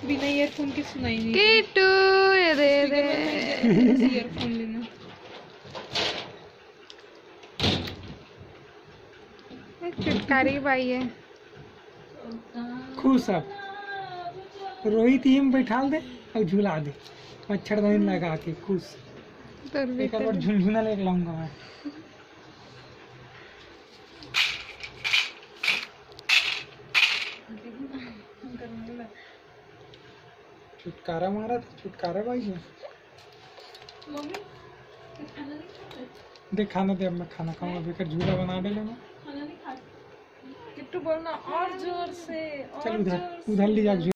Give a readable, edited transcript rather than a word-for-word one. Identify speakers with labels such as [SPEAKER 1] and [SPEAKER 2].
[SPEAKER 1] बिना ईयरफोन के सुनाई नहीं
[SPEAKER 2] किट्टू ये दे दे।
[SPEAKER 1] ईयरफोन लेना।
[SPEAKER 2] चुटकारी भाई है।
[SPEAKER 3] खुश अब रोहित ही में बैठा दे और झूला दे मच्छरदानी लगा के खुश। एक बार झुनझुना लेके लाऊंगा मैं। छुटकारा मारा था, छुटकारा भाई है। देख खाना दे, अब मैं खाना खाऊंगा। बेकर झूला बना दे ले मैं।
[SPEAKER 1] किट्टू बोलना और जोर से,
[SPEAKER 3] चल
[SPEAKER 1] और
[SPEAKER 3] उधर
[SPEAKER 1] जोर से।
[SPEAKER 3] उधर ले जा।